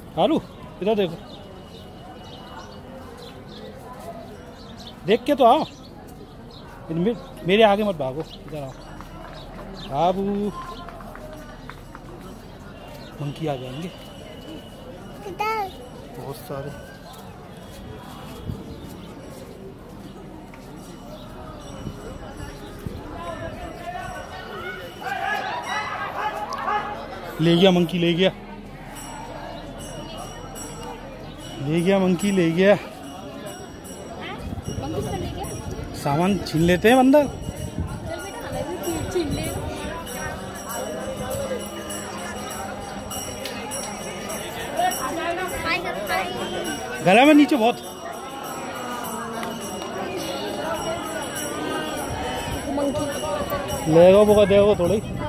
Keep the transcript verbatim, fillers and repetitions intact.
आलू इधर देखो, देख के तो आओ, मेरे आगे मत भागो, इधर आओ बाबू। मंकी आ जाएंगे बहुत सारे। ले गया मंकी, ले गया ले गया मंकी, ले गया। सामान छीन लेते हैं बंदर। गला में नीचे बहुत लेगा, वो देखो थोड़ी।